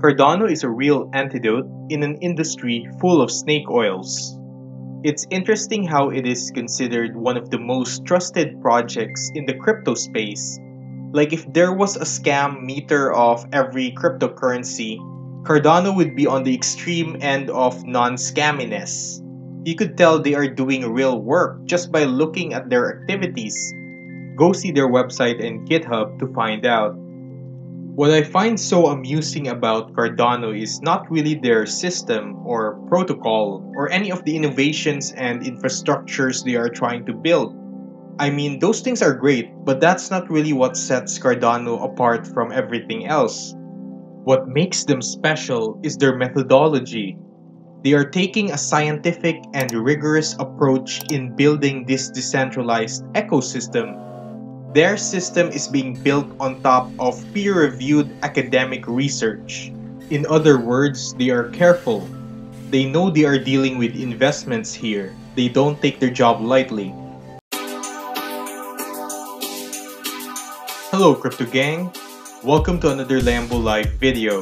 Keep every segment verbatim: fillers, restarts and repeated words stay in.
Cardano is a real antidote in an industry full of snake oils. It's interesting how it is considered one of the most trusted projects in the crypto space. Like if there was a scam meter of every cryptocurrency, Cardano would be on the extreme end of non-scamminess. You could tell they are doing real work just by looking at their activities. Go see their website and GitHub to find out. What I find so amusing about Cardano is not really their system or protocol or any of the innovations and infrastructures they are trying to build. I mean, those things are great, but that's not really what sets Cardano apart from everything else. What makes them special is their methodology. They are taking a scientific and rigorous approach in building this decentralized ecosystem. Their system is being built on top of peer-reviewed academic research. In other words, they are careful. They know they are dealing with investments here. They don't take their job lightly. Hello Crypto Gang! Welcome to another Lambo Live video.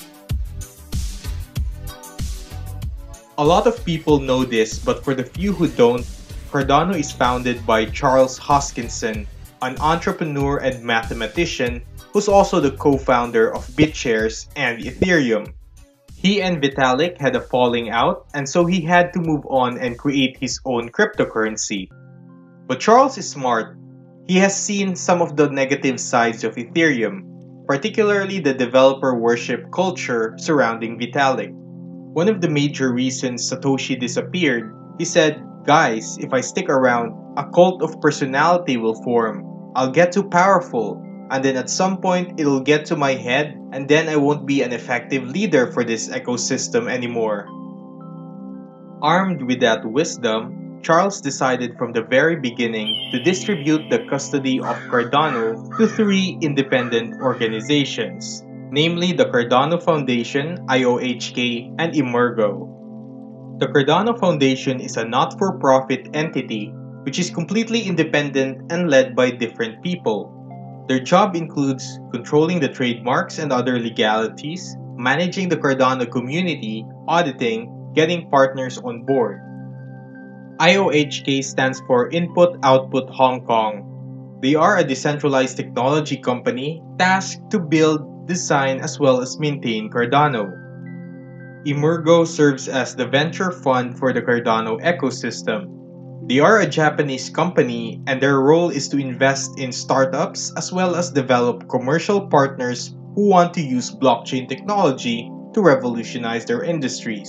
A lot of people know this, but for the few who don't, Cardano is founded by Charles Hoskinson, an entrepreneur and mathematician who's also the co-founder of BitShares and Ethereum. He and Vitalik had a falling out, and so he had to move on and create his own cryptocurrency. But Charles is smart. He has seen some of the negative sides of Ethereum, particularly the developer worship culture surrounding Vitalik. One of the major reasons Satoshi disappeared, he said, "Guys, if I stick around, a cult of personality will form. I'll get too powerful, and then at some point it'll get to my head, and then I won't be an effective leader for this ecosystem anymore." Armed with that wisdom, Charles decided from the very beginning to distribute the custody of Cardano to three independent organizations, namely the Cardano Foundation, I O H K, and Emurgo. The Cardano Foundation is a not-for-profit entity which is completely independent and led by different people. Their job includes controlling the trademarks and other legalities, managing the Cardano community, auditing, getting partners on board. I O H K stands for Input Output Hong Kong. They are a decentralized technology company tasked to build, design, as well as maintain Cardano. Emurgo serves as the venture fund for the Cardano ecosystem. They are a Japanese company, and their role is to invest in startups as well as develop commercial partners who want to use blockchain technology to revolutionize their industries.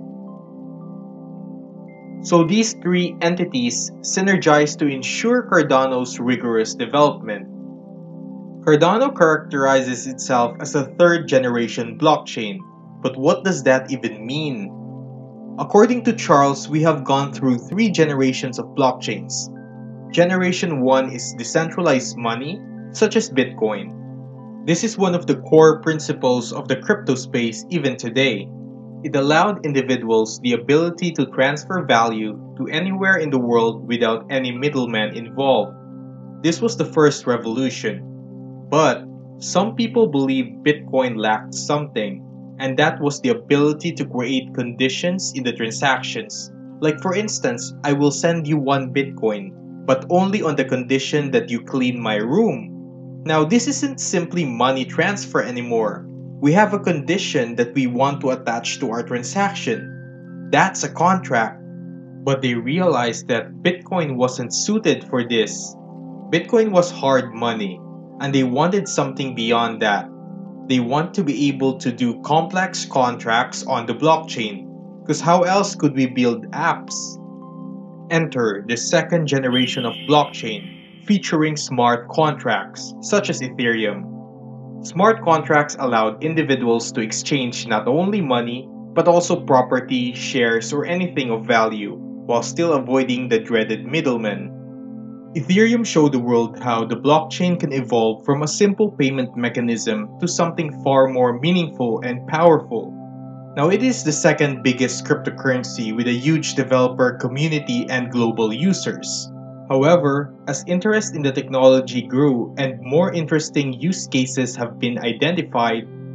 So these three entities synergize to ensure Cardano's rigorous development. Cardano characterizes itself as a third-generation blockchain, but what does that even mean? According to Charles, we have gone through three generations of blockchains. Generation one is decentralized money, such as Bitcoin. This is one of the core principles of the crypto space even today. It allowed individuals the ability to transfer value to anywhere in the world without any middleman involved. This was the first revolution. But some people believe Bitcoin lacked something, and that was the ability to create conditions in the transactions. Like for instance, I will send you one Bitcoin, but only on the condition that you clean my room. Now this isn't simply money transfer anymore. We have a condition that we want to attach to our transaction. That's a contract. But they realized that Bitcoin wasn't suited for this. Bitcoin was hard money, and they wanted something beyond that. They want to be able to do complex contracts on the blockchain, because how else could we build apps? Enter the second generation of blockchain, featuring smart contracts, such as Ethereum. Smart contracts allowed individuals to exchange not only money, but also property, shares, or anything of value, while still avoiding the dreaded middleman. Ethereum showed the world how the blockchain can evolve from a simple payment mechanism to something far more meaningful and powerful. Now it is the second biggest cryptocurrency with a huge developer community and global users. However, as interest in the technology grew and more interesting use cases have been identified,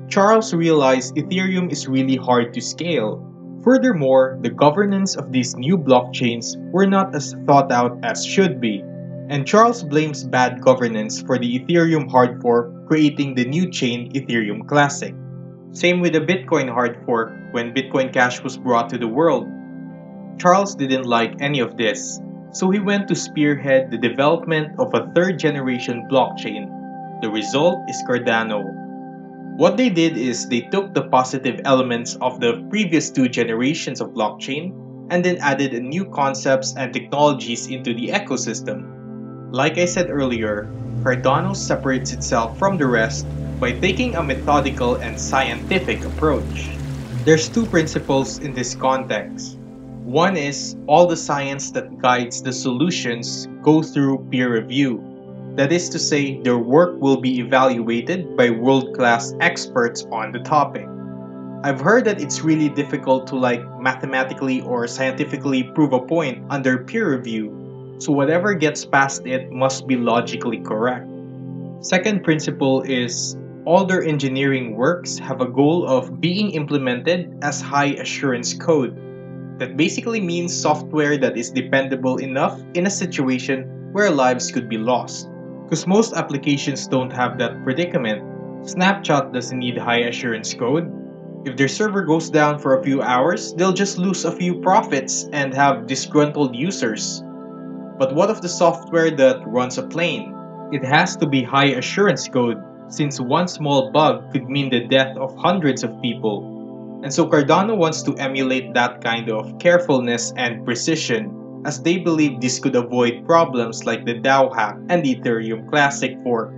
Charles realized Ethereum is really hard to scale. Furthermore, the governance of these new blockchains were not as thought out as should be, and Charles blames bad governance for the Ethereum hard fork creating the new chain Ethereum Classic. Same with the Bitcoin hard fork when Bitcoin Cash was brought to the world. Charles didn't like any of this, so he went to spearhead the development of a third generation blockchain. The result is Cardano. What they did is they took the positive elements of the previous two generations of blockchain and then added new concepts and technologies into the ecosystem. Like I said earlier, Cardano separates itself from the rest by taking a methodical and scientific approach. There's two principles in this context. One is all the science that guides the solutions go through peer review. That is to say, their work will be evaluated by world-class experts on the topic. I've heard that it's really difficult to like mathematically or scientifically prove a point under peer review, so whatever gets past it must be logically correct. Second principle is all their engineering works have a goal of being implemented as high assurance code. That basically means software that is dependable enough in a situation where lives could be lost. Because most applications don't have that predicament. Snapchat doesn't need high assurance code. If their server goes down for a few hours, they'll just lose a few profits and have disgruntled users. But what of the software that runs a plane? It has to be high assurance code, since one small bug could mean the death of hundreds of people. And so Cardano wants to emulate that kind of carefulness and precision, as they believe this could avoid problems like the DAO hack and the Ethereum Classic fork.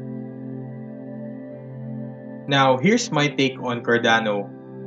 Now, here's my take on Cardano.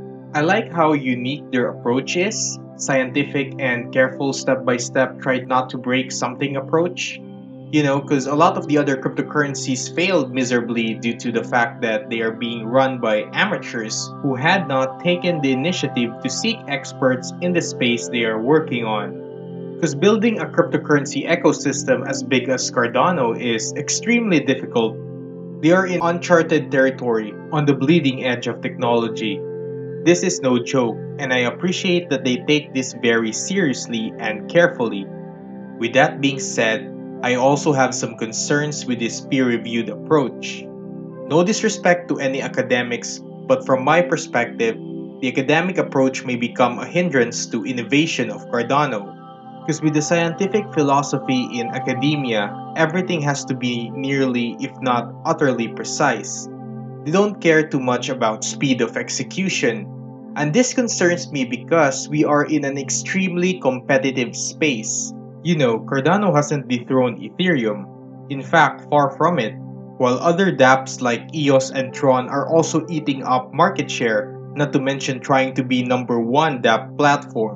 I like how unique their approach is, scientific and careful step-by-step try not to break something approach. You know, because a lot of the other cryptocurrencies failed miserably due to the fact that they are being run by amateurs who had not taken the initiative to seek experts in the space they are working on. Because building a cryptocurrency ecosystem as big as Cardano is extremely difficult. They are in uncharted territory on the bleeding edge of technology. This is no joke, and I appreciate that they take this very seriously and carefully. With that being said, I also have some concerns with this peer-reviewed approach. No disrespect to any academics, but from my perspective, the academic approach may become a hindrance to innovation of Cardano. Because with the scientific philosophy in academia, everything has to be nearly, if not utterly precise. They don't care too much about speed of execution. And this concerns me because we are in an extremely competitive space. You know, Cardano hasn't dethroned Ethereum. In fact, far from it. While other dApps like E O S and Tron are also eating up market share, not to mention trying to be number one dApp platform.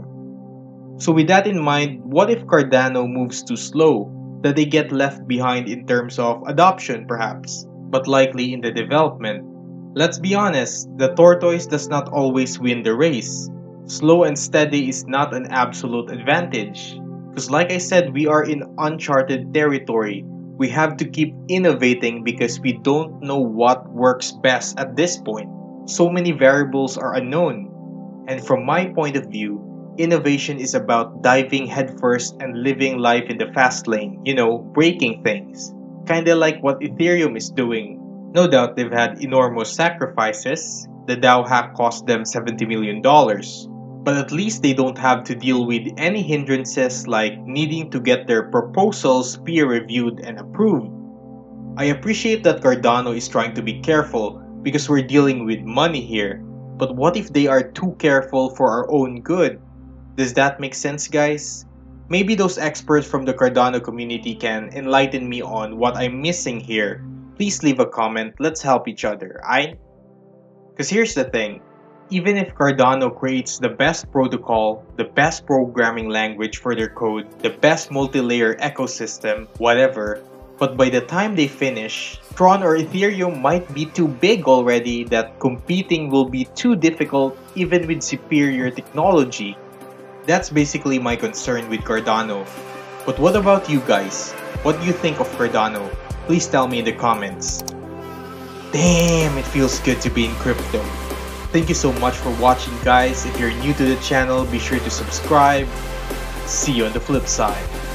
So with that in mind, what if Cardano moves too slow? That they get left behind in terms of adoption perhaps, but likely in the development. Let's be honest, the tortoise does not always win the race. Slow and steady is not an absolute advantage. Because like I said, we are in uncharted territory. We have to keep innovating because we don't know what works best at this point. So many variables are unknown. And from my point of view, innovation is about diving headfirst and living life in the fast lane, you know, breaking things. Kinda like what Ethereum is doing. No doubt they've had enormous sacrifices. The DAO hack cost them seventy million dollars. But at least they don't have to deal with any hindrances like needing to get their proposals peer-reviewed and approved. I appreciate that Cardano is trying to be careful because we're dealing with money here. But what if they are too careful for our own good? Does that make sense, guys? Maybe those experts from the Cardano community can enlighten me on what I'm missing here. Please leave a comment, let's help each other, aight? Because here's the thing. Even if Cardano creates the best protocol, the best programming language for their code, the best multi-layer ecosystem, whatever, but by the time they finish, Tron or Ethereum might be too big already that competing will be too difficult even with superior technology. That's basically my concern with Cardano. But what about you guys? What do you think of Cardano? Please tell me in the comments. Damn, it feels good to be in crypto. Thank you so much for watching, guys. If you're new to the channel, be sure to subscribe. See you on the flip side.